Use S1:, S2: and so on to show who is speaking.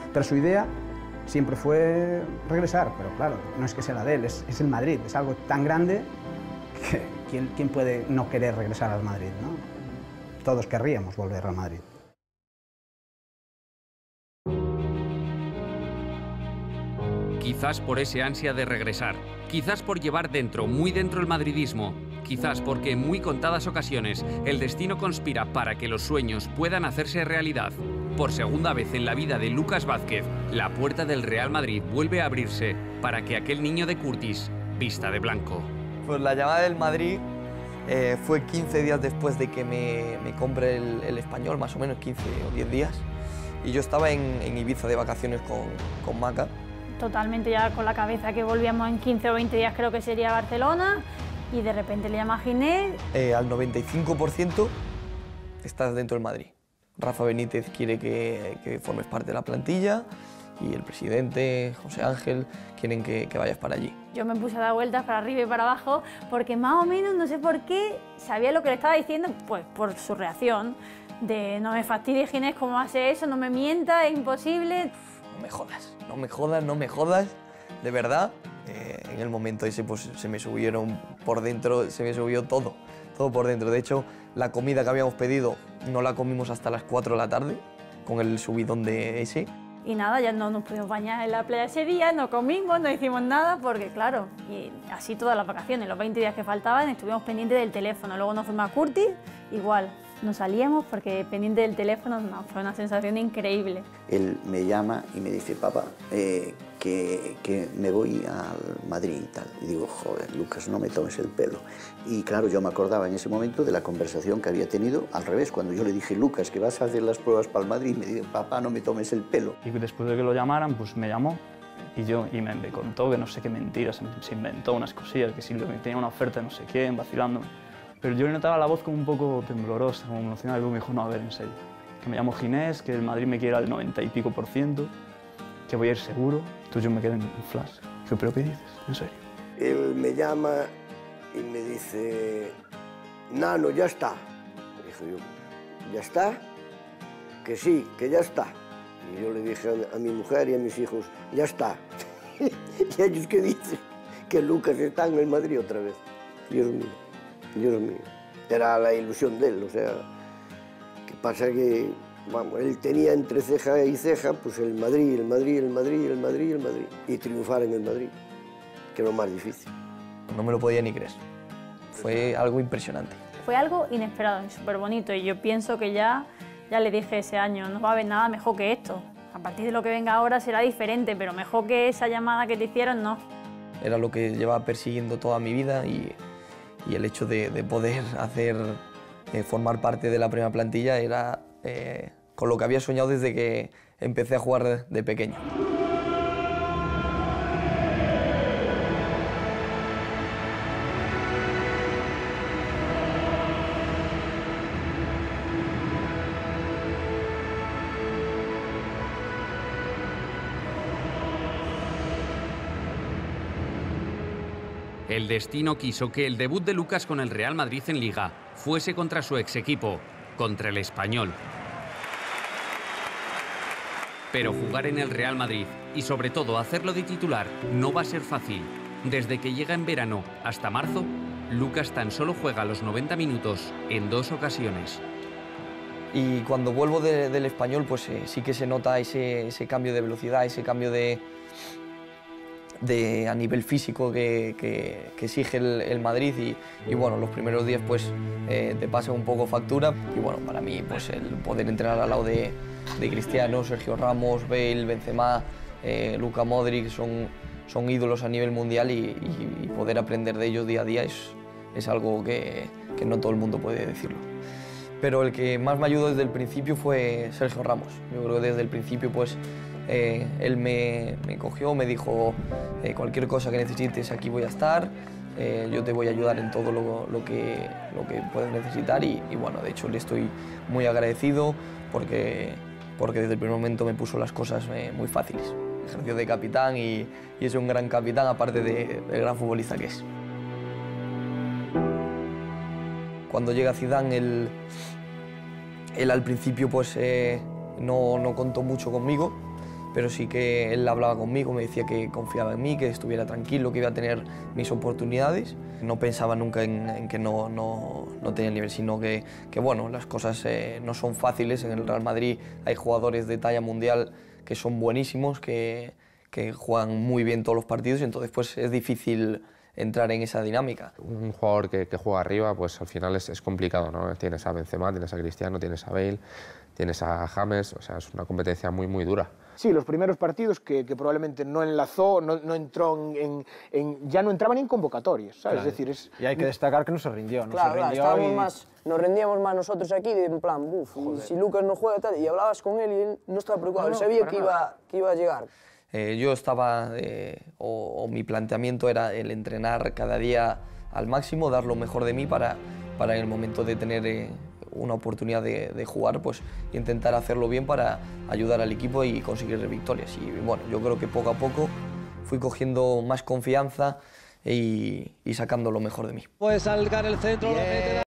S1: Pero su idea siempre fue regresar, pero claro, no es que sea la de él, es el Madrid, es algo tan grande que ¿quién puede no querer regresar al Madrid, ¿no? Todos querríamos volver al Madrid.
S2: Quizás por ese ansia de regresar, quizás por llevar dentro, muy dentro el madridismo, quizás porque en muy contadas ocasiones el destino conspira para que los sueños puedan hacerse realidad. Por segunda vez en la vida de Lucas Vázquez, la puerta del Real Madrid vuelve a abrirse para que aquel niño de Curtis vista de blanco.
S3: Pues la llamada del Madrid fue 15 días después de que me compre el Español, más o menos 15 o 10 días. Y yo estaba en Ibiza de vacaciones con Maca.
S4: Totalmente ya con la cabeza que volvíamos en 15 o 20 días, creo que sería Barcelona, y de repente le llama Ginés.
S3: Al 95% estás dentro del Madrid. Rafa Benítez quiere que formes parte de la plantilla y el presidente, José Ángel, quieren que vayas para allí.
S4: Yo me puse a dar vueltas para arriba y para abajo porque más o menos, no sé por qué, sabía lo que le estaba diciendo, pues por su reacción de no me fastidies, Ginés, ¿cómo hace eso? No me mientas, es imposible.
S3: No me jodas, no me jodas, no me jodas, de verdad. En el momento ese pues se me subieron por dentro, se me subió todo por dentro. De hecho, la comida que habíamos pedido no la comimos hasta las 4 de la tarde, con el subidón de ese.
S4: Y nada, ya no nos pudimos bañar en la playa ese día, no comimos, no hicimos nada, porque claro, y así todas las vacaciones, los 20 días que faltaban, estuvimos pendientes del teléfono. Luego nos fuimos a Curtis, igual, no salíamos porque pendiente del teléfono, no, fue una sensación increíble.
S5: Él me llama y me dice, papá, que me voy al Madrid y tal. Y digo, joder, Lucas, no me tomes el pelo. Y claro, yo me acordaba en ese momento de la conversación que había tenido al revés, cuando yo le dije, Lucas, que vas a hacer las pruebas para el Madrid, y me dice, papá, no me tomes el pelo.
S6: Y después de que lo llamaran, pues me llamó y me contó que no sé qué mentiras, se inventó unas cosillas, que si tenía una oferta de no sé quién, vacilándome. Pero yo le notaba la voz como un poco temblorosa, como emocionada, y luego me dijo, no, a ver, en serio, que me llamo Ginés, que el Madrid me quiere al 90 y pico %, que voy a ir seguro. Entonces yo me quedé en flash. Digo, ¿pero qué dices? ¿En serio?
S7: Él me llama y me dice, Nano, ya está. Dije yo, ¿ya está? Que sí, que ya está. Y yo le dije a mi mujer y a mis hijos, ya está. ¿Y ellos qué dicen? Que Lucas está en el Madrid otra vez. Dios mío, Dios mío. Era la ilusión de él, o sea, que pasa que, vamos, él tenía entre ceja y ceja, pues el Madrid, el Madrid, el Madrid, el Madrid, el Madrid. Y triunfar en el Madrid, que es lo más difícil.
S3: No me lo podía ni creer. Fue algo impresionante.
S4: Fue algo inesperado y súper bonito, y yo pienso que ya le dije ese año, no va a haber nada mejor que esto. A partir de lo que venga ahora será diferente, pero mejor que esa llamada que te hicieron, no.
S3: Era lo que llevaba persiguiendo toda mi vida y el hecho de poder formar parte de la primera plantilla era con lo que había soñado desde que empecé a jugar de pequeño.
S2: El destino quiso que el debut de Lucas con el Real Madrid en Liga fuese contra su ex equipo, contra el Español. Pero jugar en el Real Madrid y sobre todo hacerlo de titular no va a ser fácil. Desde que llega en verano hasta marzo, Lucas tan solo juega los 90 minutos en 2 ocasiones.
S3: Y cuando vuelvo del Español, pues sí que se nota ese cambio de velocidad, ese cambio a nivel físico que exige el Madrid y bueno, los primeros días pues te pasa un poco factura y bueno, para mí pues el poder entrenar al lado de Cristiano, Sergio Ramos, Bale, Benzema, Luka Modric son ídolos a nivel mundial y poder aprender de ellos día a día es algo que no todo el mundo puede decirlo. Pero el que más me ayudó desde el principio fue Sergio Ramos. Yo creo que desde el principio pues él me cogió, me dijo cualquier cosa que necesites aquí voy a estar, yo te voy a ayudar en todo lo que puedas necesitar y bueno, de hecho le estoy muy agradecido porque desde el primer momento me puso las cosas muy fáciles. Ejerció de capitán y es un gran capitán aparte del gran futbolista que es. Cuando llega Zidane, él al principio pues no contó mucho conmigo pero sí que él hablaba conmigo, me decía que confiaba en mí, que estuviera tranquilo, que iba a tener mis oportunidades. No pensaba nunca en que no tenía nivel, sino que bueno, las cosas no son fáciles. En el Real Madrid hay jugadores de talla mundial que son buenísimos, que juegan muy bien todos los partidos, y entonces pues es difícil entrar en esa dinámica.
S8: Un jugador que juega arriba, pues al final es complicado, ¿no? Tienes a Benzema, tienes a Cristiano, tienes a Bale, tienes a James, o sea, es una competencia muy dura.
S9: Sí, los primeros partidos que probablemente no enlazó, no entró ya no entraban en convocatorias, ¿sabes?
S10: Claro.
S9: Es decir,
S10: y hay que destacar que no se rindió,
S11: nos rendíamos más nosotros aquí, en plan, si Lucas no juega tal, y hablabas con él y él no estaba preocupado, él sabía que iba a llegar.
S3: Yo estaba, o mi planteamiento era el entrenar cada día al máximo, dar lo mejor de mí para en el momento de tener una oportunidad de jugar, pues intentar hacerlo bien para ayudar al equipo y conseguir victorias. Y bueno, yo creo que poco a poco fui cogiendo más confianza y sacando lo mejor de mí.
S12: Puede salgar el centro, lo mete